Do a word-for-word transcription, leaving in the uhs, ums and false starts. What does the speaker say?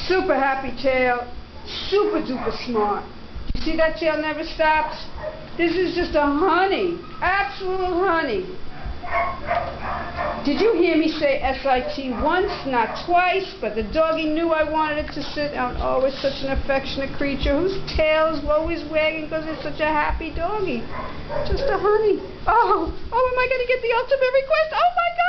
Super happy tail. Super duper smart. You see that tail never stops? This is just a honey. Absolute honey. Did you hear me say S I T once, not twice, but the doggy knew I wanted it to sit down. Oh, it's such an affectionate creature whose tail is always wagging because it's such a happy doggy. Just a honey. Oh, oh, am I going to get the ultimate request? Oh my God!